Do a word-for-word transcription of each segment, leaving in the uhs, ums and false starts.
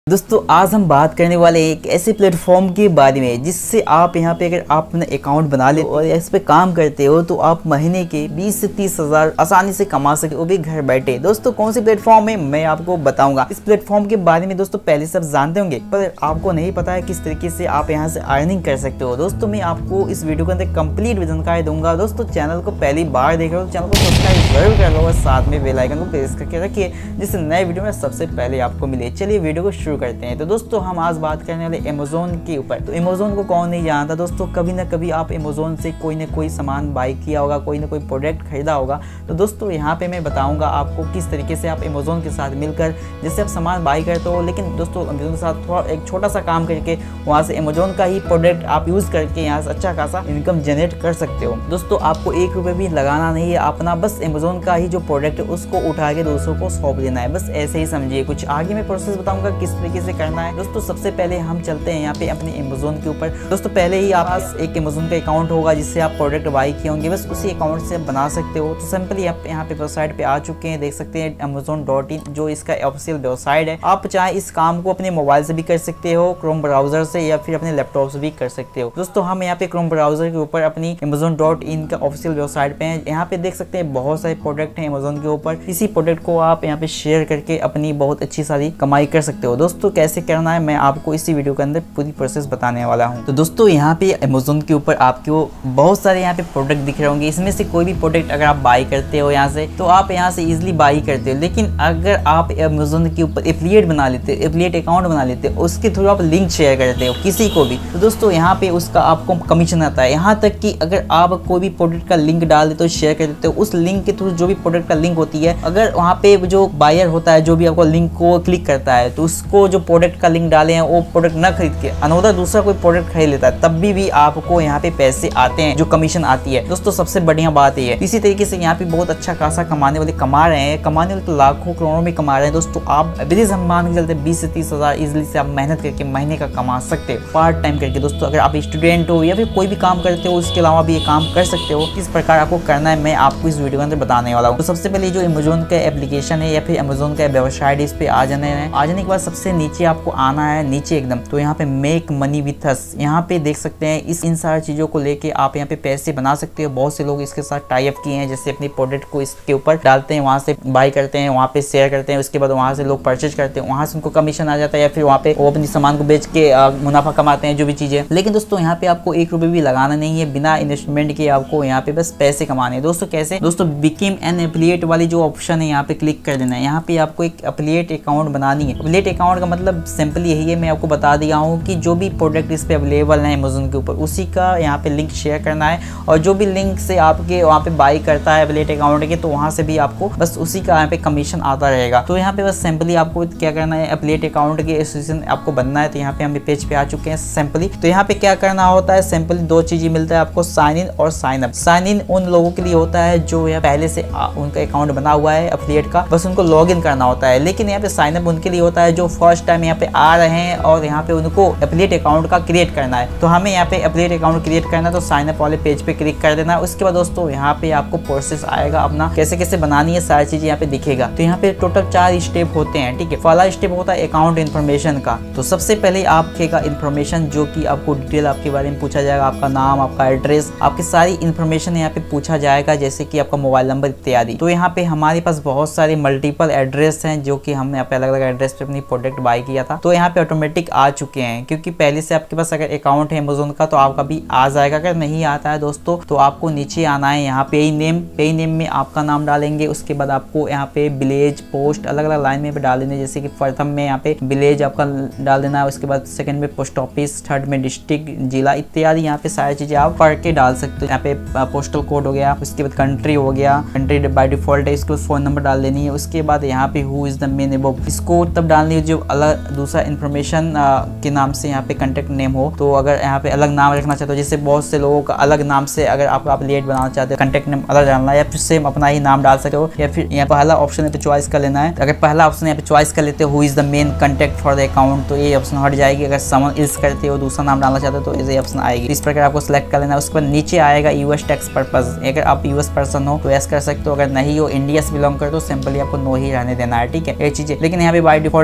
दोस्तों आज हम बात करने वाले हैं एक ऐसे प्लेटफॉर्म के बारे में जिससे आप यहाँ पे अगर आप अपना अकाउंट बना लेते हो और इस पे काम करते हो तो आप महीने के बीस से तीस हजार आसानी से कमा सकते हो, वो भी घर बैठे। दोस्तों कौन सी प्लेटफॉर्म है मैं आपको बताऊंगा। इस प्लेटफॉर्म के बारे में दोस्तों पहले सब जानते होंगे, पर आपको नहीं पता है किस तरीके से आप यहाँ से अर्निंग कर सकते हो। दोस्तों मैं आपको इस वीडियो के अंदर कंप्लीट जानकारी दूंगा। दोस्तों चैनल को पहली बार देख रहे हो तो चैनल को सब्सक्राइब जरूर कर लो और साथ में बेल आइकन को प्रेस करके रखिए जिससे नए वीडियो में सबसे पहले आपको मिले। चलिए वीडियो को शुरू करते हैं। तो दोस्तों हम आज बात करने वाले अमेज़न के ऊपर। तो अमेज़न को कौन नहीं जानता दोस्तों, कभी ना कभी आप अमेज़न से कोई ना कोई सामान बाई किया होगा, कोई ना कोई प्रोडक्ट खरीदा होगा। तो दोस्तों यहाँ पे मैं बताऊंगा आपको किस तरीके से आप अमेज़न के साथ मिलकर जैसे आप सामान बाई करते हो, लेकिन दोस्तों अमेज़न के साथ थोड़ा एक छोटा सा काम करके वहाँ से अमेज़न का ही प्रोडक्ट आप यूज़ करके यहाँ से अच्छा खासा इनकम जनरेट कर सकते हो। दोस्तों आपको एक रुपये भी लगाना नहीं है अपना, बस अमेज़न का ही जो प्रोडक्ट है उसको उठा के दूसरों को सौंप देना है, बस ऐसे ही समझिए। कुछ आगे मैं प्रोसेस बताऊंगा किस तरीके से करना है। दोस्तों सबसे पहले हम चलते हैं यहाँ पे अपने अमेज़न के ऊपर। दोस्तों पहले ही आप पास एक अमेज़न का अकाउंट होगा जिससे आप प्रोडक्ट बाई किए होंगे, बस उसी अकाउंट से बना सकते हो। तो सिंपली आप यहाँ पे वेबसाइट पे आ चुके हैं, देख सकते हैं अमेज़न डॉट इन जो इसका ऑफिशियल वेबसाइट है। आप चाहे इस काम को अपने मोबाइल से भी कर सकते हो, क्रोम ब्राउजर से, या फिर अपने लैपटॉप से भी कर सकते हो। दोस्तों हम यहाँ पे क्रोम ब्राउजर के ऊपर अपनी अमेज़न डॉट इन का ऑफिशियल वेबसाइट पे हैं। यहाँ पे देख सकते हैं बहुत सारे प्रोडक्ट हैं अमेज़न के ऊपर। इसी प्रोडक्ट को आप यहाँ पे शेयर करके अपनी बहुत अच्छी सारी कमाई कर सकते हो। दोस्तों कैसे करना है मैं आपको इसी वीडियो के अंदर पूरी प्रोसेस बताने वाला हूं। तो दोस्तों यहाँ पे अमेज़न के ऊपर आपको बहुत सारे यहाँ पे प्रोडक्ट दिख रहे होंगे। इसमें से कोई भी प्रोडक्ट अगर आप बाई करते हो यहाँ से तो आप यहाँ से इजीली बाई करते हो। लेकिन अगर आप अमेज़न के ऊपर एफिलिएट बना लेते हो, एफिलिएट अकाउंट बना लेते हो, उसके थ्रू आप लिंक शेयर करते हो किसी को भी, तो दोस्तों यहाँ पे उसका आपको कमीशन आता है। यहाँ तक कि अगर आप कोई भी प्रोडक्ट का लिंक डाल देते हो, शेयर कर देते हो, उस लिंक के थ्रू जो भी प्रोडक्ट का लिंक होती है, अगर वहाँ पे जो बायर होता है जो भी आपको लिंक को क्लिक करता है तो उसको जो प्रोडक्ट का लिंक डाले हैं वो प्रोडक्ट न खरीद के अनोदर दूसरा कोई प्रोडक्ट खरीद लेता है, तब भी भी आपको यहाँ पे पैसे आते हैं, जो कमीशन आती है। दोस्तों सबसे बढ़िया बात ये है। इसी तरीके से यहाँ पे बहुत अच्छा खासा कमाने वाले कमा रहे हैं, कमाने वाले तो लाखों करोड़ों में कमा रहे हैं। दोस्तों आप बिजनेस हम मान के चलते बीस से तीस हजार इजिली से आप मेहनत करके महीने का कमा सकते हो पार्ट टाइम करके। दोस्तों अगर आप स्टूडेंट हो या फिर कोई भी काम करते हो उसके अलावा भी ये काम कर सकते हो। किस प्रकार आपको करना है मैं आपको इस वीडियो के अंदर बताने वाला हूँ। तो सबसे पहले जो अमेज़न का एप्लीकेशन है या फिर अमेज़न का वेबसाइट, इस पे आ जाना है। आ जाने के बाद सबसे नीचे आपको आना है, नीचे एकदम तो यहाँ पे मेक मनी विथ अस, यहाँ पे देख सकते हैं इस इन सारी चीजों को लेके आप यहाँ पे पैसे बना सकते हो। बहुत से लोग इसके साथ टाई अप किए हैं, जैसे अपनी प्रोडक्ट को इसके ऊपर डालते हैं, वहाँ से बाई करते हैं, वहाँ पे शेयर करते हैं, उसके बाद वहाँ से लोग परचेज करते हैं, वहाँ से उनको कमीशन आ जाता है, या फिर वहाँ पे वो अपनी सामान को बेच के मुनाफा कमाते हैं जो भी चीजें। लेकिन दोस्तों यहाँ पे आपको एक रुपये भी लगाना नहीं है, बिना इन्वेस्टमेंट के आपको यहाँ पे बस पैसे कमाने हैं। दोस्तों कैसे? दोस्तों बिकम एन एफिलिएट वाली जो ऑप्शन है यहाँ पे क्लिक कर देना है। यहाँ पे आपको एक एफिलिएट अकाउंट बनानी है। एफिलिएट अकाउंट का मतलब सिंपल यही है, मैं आपको बता दिया हूँ कि जो भी प्रोडक्ट इस पे अवेलेबल है अमेज़न के ऊपर उसी का यहाँ पे लिंक शेयर करना है, और जो भी लिंक से आपके वहाँ पे बाई करता है एफिलिएट अकाउंट के तो वहाँ से भी आपको बस उसी का यहाँ पे कमीशन आता रहेगा। तो यहाँ पे बस सिंपली आपको क्या करना है, एफिलिएट अकाउंट के एसोसिएशन आपको बनना है। तो यहाँ पे हम पेज पे आ चुके हैं सिंपली। तो यहाँ पे क्या करना होता है, सिंपली दो चीजें मिलता है आपको, साइन इन और साइन अप। साइन इन उन लोगों के लिए होता है जो यहाँ पहले से उनका अकाउंट बना हुआ है एफिलिएट का, बस उनको लॉग इन करना होता है। लेकिन यहाँ पे साइन अप उनके लिए होता है जो फर्स्ट टाइम यहाँ पे आ रहे हैं और यहाँ पे उनको एफिलिएट अकाउंट का क्रिएट करना है। तो हमें यहाँ पे एफिलिएट अकाउंट क्रिएट करना है, तो साइन अप वाले पेज पे क्लिक कर देना है। उसके बाद दोस्तों यहाँ पे आपको प्रोसेस आएगा अपना, कैसे कैसे बनानी है सारी चीजें यहाँ पे दिखेगा। तो यहाँ पे टोटल चार स्टेप होते हैं, ठीक है। पहला स्टेप होता है अकाउंट इन्फॉर्मेशन का। तो सबसे पहले आपका इन्फॉर्मेशन जो कि आपको डिटेल आपके बारे में पूछा जाएगा, आपका नाम, आपका एड्रेस, आपकी सारी इन्फॉर्मेशन यहाँ पे पूछा जाएगा, जैसे कि आपका मोबाइल नंबर इत्यादि। तो यहाँ पे हमारे पास बहुत सारे मल्टीपल एड्रेस हैं जो कि हमने यहाँ पे अलग अलग एड्रेस पे अपनी प्रोडक्ट बाई किया था। तो यहाँ पे ऑटोमेटिक आ चुके हैं, क्योंकि पहले से आपके पास अगर अकाउंट है अमेज़न का तो आपका भी आ जाएगा। अगर नहीं आता है दोस्तों तो आपको नीचे आना है, यहाँ पे नेम, पे नेम में आपका नाम डालेंगे। उसके बाद आपको यहाँ पे विलेज, पोस्ट अलग अलग लाइन में डाल देने, जैसे कि प्रथम में यहाँ पे विलेज आपका डाल देना है, उसके बाद सेकंड में पोस्ट ऑफिस, थर्ड में डिस्ट्रिक्ट, जिला इत्यादि यहाँ पे सारी चीजें आप पढ़ के डाल सकते हो। यहाँ पे पोस्टल कोड हो गया, उसके बाद कंट्री हो गया, कंट्री बाय डिफॉल्ट है, इसके बाद फोन नंबर डाल देनी है। उसके बाद यहाँ पे who is the main above, इसको तब डालनी है जो अलग दूसरा इन्फॉर्मेशन के नाम से यहाँ पे कंटेक्ट नेम हो। तो अगर यहाँ पे अलग नाम रखना चाहते हो, जैसे बहुत से लोगों का अलग नाम से अगर आप एफिलिएट बनाना चाहते हो, कंटेक्ट नेम अलग डालना है, या फिर सेम अपना ही नाम डाल सकते हो। या फिर यहाँ पहला ऑप्शन है तो चॉइस कर लेना है। अगर पहला ऑप्शन यहाँ पे चॉइस कर लेते हो who is the main contact for the account, तो ये ऑप्शन हट जाएगी। अगर समन इल्स करते हो, दूसरा नाम डालना चाहते हो तो ये ऑप्शन आएगी। इस प्रकार आपको सिलेक्ट कर लेना है। उसके बाद नीचे आएगा यूएस टैक्स पर्पज। अगर आप यूएस पर्सन हो तो यस कर सकते हो, अगर नहीं हो, इंडिया से बिलोंग कर तो सिंपली आपको नो ही रहने देना है, ठीक है। ये चीजें, लेकिन यहाँ पे बाय डिफॉल्ट ये चीजें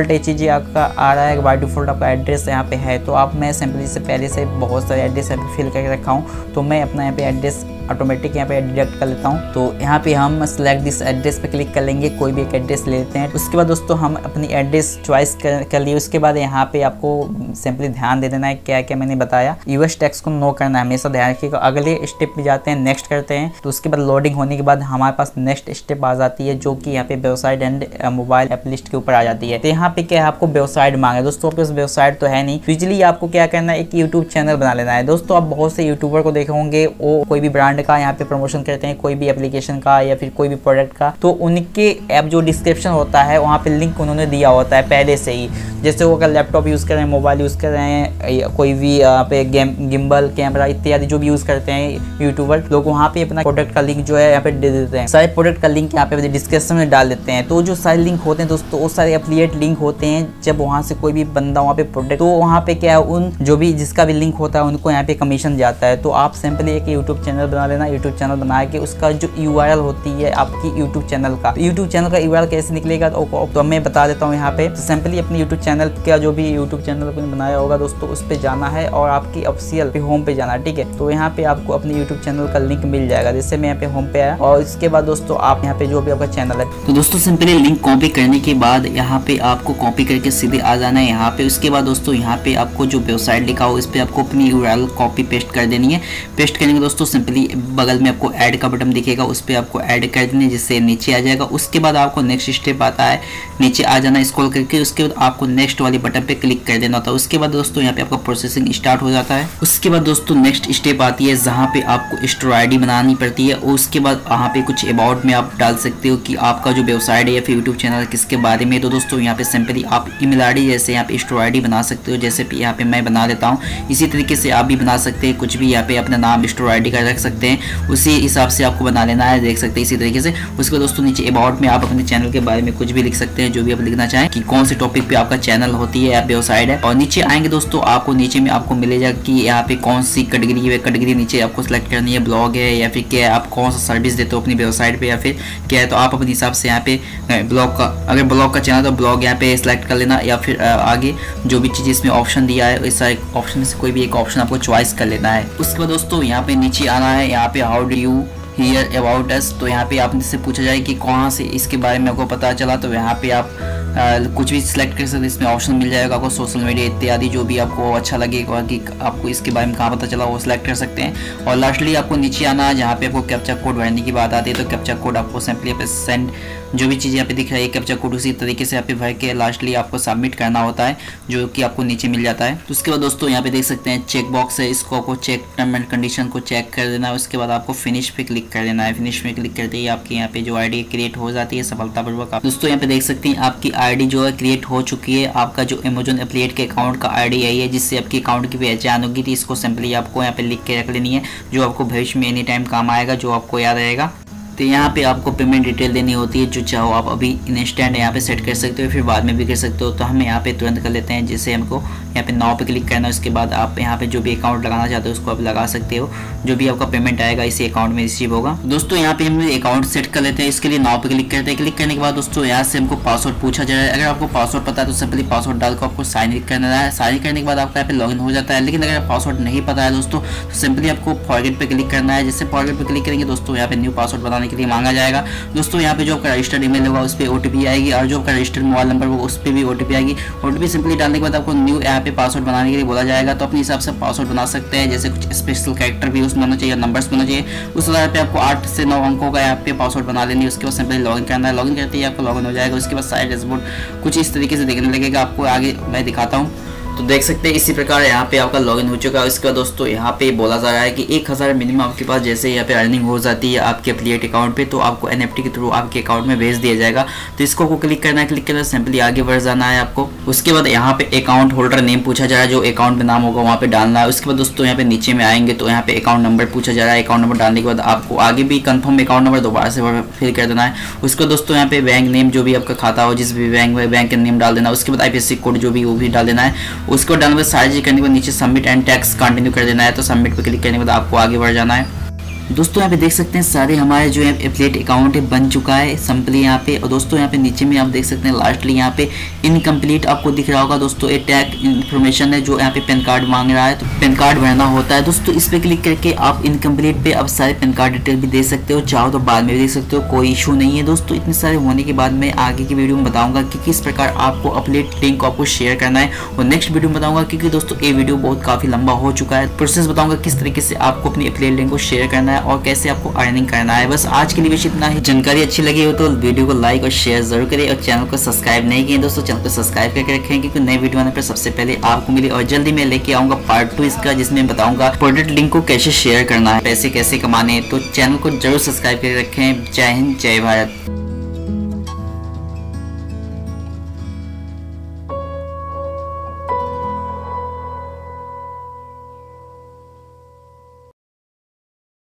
नीचे आपका आ रहा है बाय डिफॉल्ट आपका एड्रेस यहाँ पे है, तो आप मैं सिंपली से पहले से बहुत सारे एड्रेस यहाँ पे फिल करके रखा हूँ, तो मैं अपना यहाँ पे एड्रेस ऑटोमेटिक यहाँ पे डिडक्ट कर लेता हूँ। तो यहाँ पे हम सेलेक्ट दिस एड्रेस पे क्लिक कर लेंगे, कोई भी एक एड्रेस ले लेते हैं। उसके बाद दोस्तों हम अपनी एड्रेस चॉइस कर, कर लिए। उसके बाद यहाँ पे आपको सिंपली ध्यान दे देना है क्या क्या मैंने बताया। यूएस टैक्स को नो करना है, हमेशा ध्यान रखिएगा। अगले स्टेप पे जाते हैं, नेक्स्ट करते हैं। तो उसके बाद लोडिंग होने के बाद हमारे पास नेक्स्ट स्टेप आ जाती है, जो कि यहाँ पे website and mobile app list के ऊपर आ जाती है। तो यहाँ पे क्या है, आपको वेबसाइट मांगे दोस्तों, आपके वेबसाइट तो है नहीं, तो इजिली आपको क्या करना है, एक यूट्यूब चैनल बना लेना है। दोस्तों आप बहुत से यूट्यूबर को देखे होंगे, वो कोई भी ब्रांड का यहाँ पे प्रमोशन करते हैं, कोई भी एप्लीकेशन का या फिर कोई भी प्रोडक्ट का, तो उनके ऐप जो डिस्क्रिप्शन होता है वहाँ पे लिंक उन्होंने दिया होता है पहले से ही। जैसे वो अगर लैपटॉप यूज़ कर रहे हैं, मोबाइल यूज़ कर रहे हैं, कोई भी यहाँ पे गेम गिम्बल कैमरा इत्यादि जो भी यूज़ करते हैं यूट्यूबर लोग, वहाँ पे अपना प्रोडक्ट का लिंक जो है यहाँ पे दे देते हैं। सारे प्रोडक्ट का लिंक यहाँ पे डिस्क्रिप्शन में डाल देते हैं। तो जो सारे लिंक होते हैं दोस्तों, वो सारे एफिलिएट लिंक होते हैं। जब वहाँ से कोई भी बंदा वहाँ पे प्रोडक्ट, तो वहाँ पे क्या है, उन जो भी जिसका भी लिंक होता है उनको यहाँ पे कमीशन जाता है। तो आप सिंपली एक यूट्यूब चैनल बना लेना। यूट्यूब चैनल बना के उसका जो यूआरएल होती है आपकी यूट्यूब चैनल का, तो यूट्यूब चैनल का यूआरएल कैसे निकलेगा तो, तो मैं बता देता हूँ यहाँ पे। तो सिंपली अपने यूट्यूब चैनल का जो भी यूट्यूब चैनल आपने बनाया होगा दोस्तों, उस पे जाना है और आपकी ऑफिशियल पे होम पे जाना है, ठीक है। तो यहाँ पे आपको अपने यूट्यूब चैनल का लिंक मिल जाएगा। जैसे मैं यहाँ पे होम पे आया और इसके बाद दोस्तों आप यहाँ पे जो भी आपका चैनल है, तो दोस्तों सिंपली लिंक कॉपी करने के बाद यहाँ पे आपको कॉपी करके सीधे आ जाना है यहाँ पे। उसके बाद दोस्तों यहाँ पे आपको जो वेबसाइट लिखा हो, इस पे आपको अपनी यूआरएल कॉपी पेस्ट कर देनी है। पेस्ट करने के दोस्तों सिंपली बगल में आपको ऐड का बटन दिखेगा, उस पर आपको ऐड कर देना है, जिससे नीचे आ जाएगा। उसके बाद आपको नेक्स्ट स्टेप आता है, नीचे आ जाना स्क्रॉल करके। उसके बाद आपको नेक्स्ट वाली बटन पे क्लिक कर देना होता है। उसके बाद दोस्तों यहाँ पे आपका प्रोसेसिंग स्टार्ट हो जाता है। उसके बाद दोस्तों नेक्स्ट स्टेप आती है, जहाँ पे आपको स्टोर आईडी बनानी पड़ती है। और उसके बाद यहाँ पे कुछ अबाउट में आप डाल सकते हो कि आपका जो वेबसाइट है या फिर यूट्यूब चैनल किसके बारे में। तो दोस्तों यहाँ पे सिंपली आप ईमेल आईडी जैसे यहाँ पे स्टोर आईडी बना सकते हो, जैसे यहाँ पे मैं बना देता हूँ। इसी तरीके से आप भी बना सकते हैं, कुछ भी यहाँ पे अपना नाम स्टोर आईडी का रख सकते हैं, उसी हिसाब से आपको बना लेना है, देख सकते हैं इसी तरीके से। उसके बाद दोस्तों नीचे अबाउट में आप अपने चैनल के बारे में कुछ भी लिख सकते हैं, जो भी आप लिखना चाहें कि कौन से टॉपिक पे आपका चैनल होती है या वेबसाइट है। और नीचे आएंगे दोस्तों, आपको नीचे में आपको मिलेगा कि यहाँ पे कौन सी कैटेगरी है, कैटेगरी नीचे आपको सेलेक्ट करनी है, ब्लॉग है या फिर क्या है, आप कौन सा सर्विस देते हो अपनी वेबसाइट पे या फिर क्या है। तो आप अपने हिसाब से यहाँ पे ब्लॉग का, अगर ब्लॉग का चैनल तो ब्लॉग यहाँ पे सेलेक्ट कर लेना, या फिर आगे जो भी चीज़ इसमें ऑप्शन दिया है इस ऑप्शन में से कोई भी एक ऑप्शन आपको चॉइस कर लेना है। उसके बाद दोस्तों यहाँ पे नीचे आना है, यहाँ पे how do you hear about us. तो यहाँ पे आपने से पूछा जाए कि कहाँ से इसके बारे में आपको पता चला, तो यहाँ पे आप आ, कुछ भी सिलेक्ट कर सकते हैं। इसमें ऑप्शन मिल जाएगा आपको सोशल मीडिया इत्यादि, जो भी आपको अच्छा लगेगा कि आपको इसके बारे में कहाँ पता चला वो सिलेक्ट कर सकते हैं। और लास्टली आपको नीचे आना है, जहाँ पे आपको कैप्चा कोड भरने की बात आती है। तो कैप्चा कोड आपको सिंपली पे सेंड, जो भी चीज़ यहाँ पे दिख रही है कैप्चा कोड उसी तरीके से यहाँ पे भर के लास्टली आपको सबमिट करना होता है, जो कि आपको नीचे मिल जाता है। तो उसके बाद दोस्तों यहाँ पे देख सकते हैं चेक बॉक्स है, इसको आपको चेक टर्म एंड कंडीशन को चेक कर देना है। उसके बाद आपको फिनिश पे क्लिक कर देना है। फिनिश पे क्लिक करते ही आपकी यहाँ पे जो आईडी क्रिएट हो जाती है सफलतापूर्वक। दोस्तों यहाँ पे देख सकते हैं आपकी आईडी जो है क्रिएट हो चुकी है। आपका जो अमेजॉन एफिलिएट के अकाउंट का आईडी यही है, जिससे आपकी अकाउंट की पहचान होगी। थी इसको सिंपली आपको यहाँ पे लिख के रख लेनी है, जो आपको भविष्य में एनी टाइम काम आएगा, जो आपको याद रहेगा। तो यहाँ पे आपको पेमेंट डिटेल देनी होती है, जो चाहो आप अभी इंस्टेंट यहाँ पे सेट कर सकते हो, फिर बाद में भी कर सकते हो। तो हम यहाँ पे तुरंत कर लेते हैं, जिससे हमको यहाँ पे नाउ पे क्लिक करना है। उसके बाद आप यहाँ पे जो भी अकाउंट लगाना चाहते हो उसको आप लगा सकते हो, जो भी आपका पेमेंट आएगा इसी अकाउंट में रिसीव होगा। दोस्तों यहाँ पे हम अकाउंट सेट कर लेते हैं, इसके लिए नाउ पे क्लिक करते हैं। क्लिक करने के बाद दोस्तों यहाँ से हमको पासवर्ड पूछा जाए। अगर आपको पासवर्ड पता है तो सिंपली पासवर्ड डाल को आपको साइन इन करना है। साइन इन करने के बाद आपका यहाँ पे लॉगिन हो जाता है। लेकिन अगर पासवर्ड नहीं पता है दोस्तों, तो सिंपली आपको फॉरगेट पे क्लिक करना है। जिससे फॉरगेट पे क्लिक करेंगे दोस्तों यहाँ पे न्यू पासवर्ड बनाने के लिए मांगा जाएगा। दोस्तों यहाँ पे जो आपका रजिस्टर्ड ईमेल होगा उस पर ओटीपी आएगी, और जो आपका रजिस्टर्ड मोबाइल नंबर होगा उस पर भी ओटीपी आएगी। ओटीपी सिंपली डालने के बाद आपको न्यू यहाँ पे पासवर्ड बनाने के लिए बोला जाएगा। तो अपने हिसाब से पासवर्ड बना सकते हैं, जैसे कुछ स्पेशल कैरेक्टर भी उसमें होना चाहिए, नंबर्स होना चाहिए। उस आधार पे आपको आठ से नौ अंकों का यहाँ पे पासवर्ड बना लेनी है। उसके बाद सिंपली लॉगिन करना है। लॉगिन करते ही आपको लॉगिन हो जाएगा। उसके बाद साइड डैशबोर्ड कुछ इस तरीके से देखने लगेगा आपको। आगे मैं दिखाता हूँ, तो देख सकते हैं इसी प्रकार यहाँ पे आपका लॉगिन हो चुका है। इसके बाद दोस्तों यहाँ पे बोला जा रहा है कि एक हज़ार मिनिमम आपके पास जैसे यहाँ पे अर्निंग हो जाती है आपके एफिलिएट अकाउंट पे, तो आपको एनएफटी के थ्रू आपके अकाउंट में भेज दिया जाएगा। तो इसको आपको क्लिक करना है। क्लिक करना सिंपली आगे बढ़ जाना है आपको। उसके बाद यहाँ पे अकाउंट होल्डर नेम पूछा जा रहा है, जो अकाउंट में नाम होगा वहाँ पे डालना है। उसके बाद दोस्तों यहाँ पे नीचे में आएंगे तो यहाँ पे अकाउंट नंबर पूछा जा रहा है। अकाउंट नंबर डालने के बाद आपको आगे भी कंफर्म अकाउंट नंबर दोबारा से फिल कर देना है। उसके बाद दोस्तों यहाँ पे बैंक नेम, जो भी आपका खाता हो जिस भी बैंक में, बैंक का नेम डाल देना। उसके बाद आईपीएससी कोड जो भी वो भी डाल देना है। उसको डालने के बाद करने के बाद नीचे सबमिट एंड टैक्स कंटिन्यू कर देना है। तो सबमिट पे क्लिक करने के बाद आपको आगे बढ़ जाना है। दोस्तों यहाँ पे देख सकते हैं सारे हमारे जो है एफिलिएट अकाउंट है बन चुका है सिंपली यहाँ पे। और दोस्तों यहाँ पे नीचे में आप देख सकते हैं लास्टली यहाँ पे इनकम्प्लीट आपको दिख रहा होगा दोस्तों, ये टैग इन्फॉर्मेशन है जो यहाँ पे पैन कार्ड मांग रहा है, तो पैन कार्ड भरना होता है दोस्तों। इस पे क्लिक करके आप इनकम्प्लीट पे आप सारे पैन कार्ड डिटेल भी दे सकते हो, चाहो तो बाद में भी देख सकते हो, कोई इशू नहीं है दोस्तों। इतने सारे होने के बाद मैं आगे की वीडियो में बताऊंगा कि किस प्रकार आपको एफिलिएट लिंक को आपको शेयर करना है, और नेक्स्ट वीडियो में बताऊंगा क्योंकि दोस्तों ये वीडियो बहुत काफी लंबा हो चुका है। प्रोसेस बताऊंगा किस तरीके से आपको अपनी एफिलिएट लिंक को शेयर करना है और कैसे आपको अर्निंग करना है। बस आज के लिए बस इतना ही। जानकारी अच्छी लगी हो तो वीडियो को लाइक और शेयर जरूर करें, और चैनल को सब्सक्राइब नहीं किए दोस्तों चैनल को सब्सक्राइब करके रखें, क्योंकि नए वीडियो आने पर सबसे पहले आपको मिले। और जल्दी मैं लेके आऊंगा पार्ट टू इसका, जिसमें बताऊंगा प्रोडक्ट लिंक को कैसे शेयर करना है, पैसे कैसे कमाने हैं। तो चैनल को जरूर सब्सक्राइब करके रखें। जय हिंद, जय भारत।